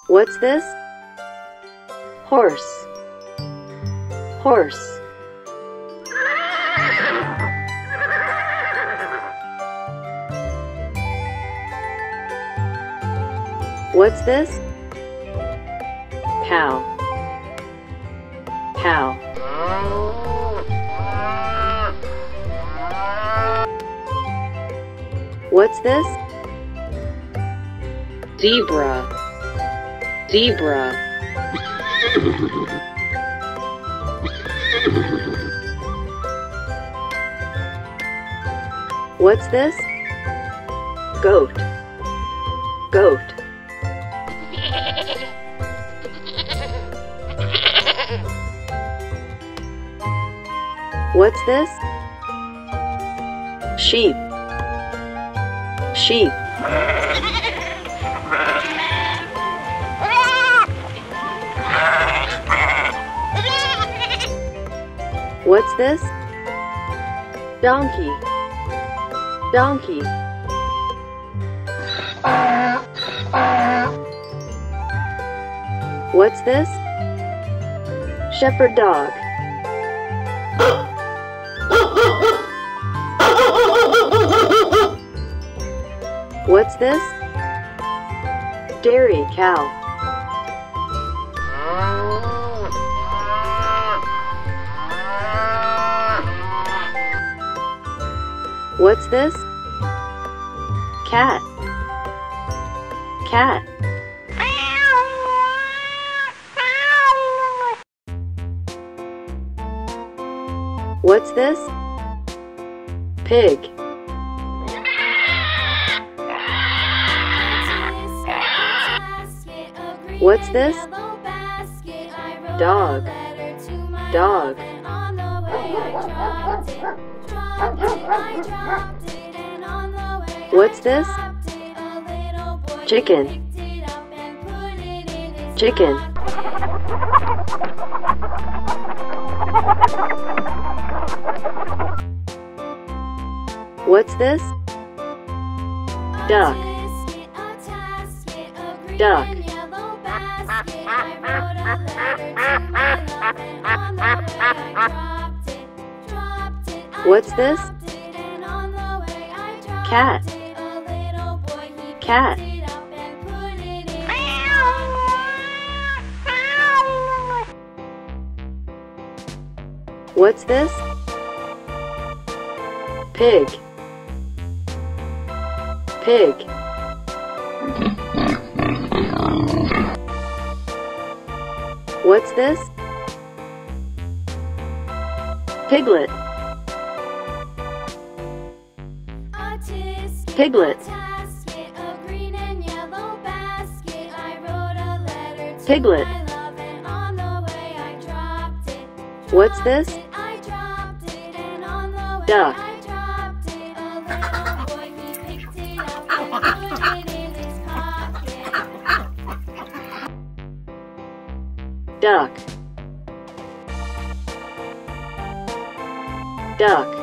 What's this? Horse. Horse. What's this? Cow. Cow. What's this? Zebra. Zebra. What's this? Goat. Goat. What's this? Sheep. Sheep. What's this? Donkey. Donkey. What's this? Shepherd dog. What's this? Dairy cow. What's this? Cat. Cat. What's this? Pig. What's this? Dog. Dog. What's this? Chicken. Chicken. What's this? Duck. Duck. What's this? Cat. Cat. What's this? Pig. Pig. What's this? Piglet. Piglet. Piglet. What's this? Duck. Duck. Duck.